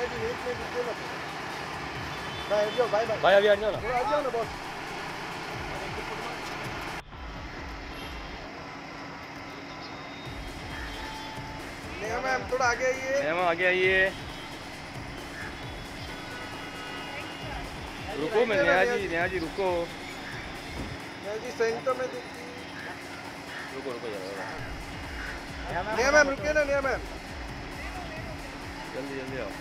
भाई अभी आ जाओ ना। मैम थोड़ा आगे आइए। मैम आगे आइए। रुको मैं नेहा जी रुको। नेहा जी सेंटर में रुको जरा। नेहा मैम रुकिए ना। नेहा मैम जल्दी आओ।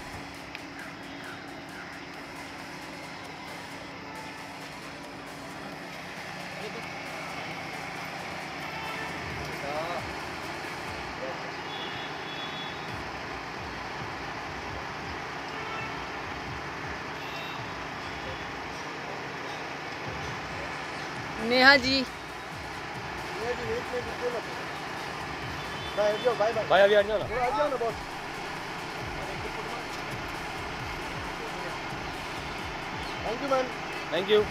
नेहा जी भाई अभी आ जाओ ना। Thank you ma'am. Thank you.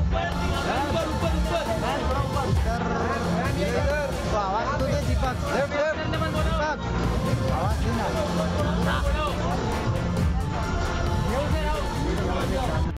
Deepak